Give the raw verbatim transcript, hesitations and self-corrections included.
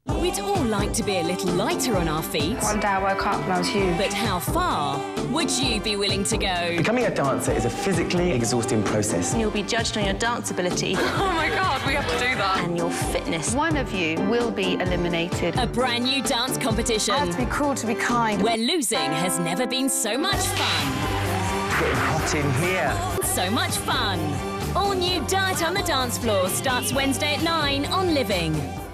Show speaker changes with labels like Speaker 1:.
Speaker 1: We'd all like to be a little lighter on our feet.
Speaker 2: One day I woke up and I was huge.
Speaker 1: But how far would you be willing to go?
Speaker 3: Becoming a dancer is a physically exhausting process.
Speaker 4: You'll be judged on your dance ability.
Speaker 2: Oh my God, we have to do that.
Speaker 4: And your fitness.
Speaker 2: One of you will be eliminated.
Speaker 1: A brand new dance competition.
Speaker 2: I have to be cruel to be kind.
Speaker 1: Where losing has never been so much fun.
Speaker 3: It's getting hot in here.
Speaker 1: So much fun. All new Diet on the Dance Floor starts Wednesday at nine on Living.